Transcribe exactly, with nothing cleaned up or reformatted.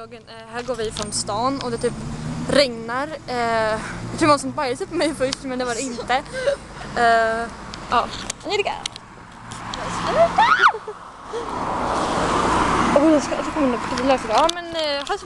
vloggen. Eh, här går vi från stan och det typ regnar. Eh, jag tror någon som bajsade på mig först, men det var det inte. Eh, ja, Angelica! Åh, jag ska komma upp till det. Ja, men eh,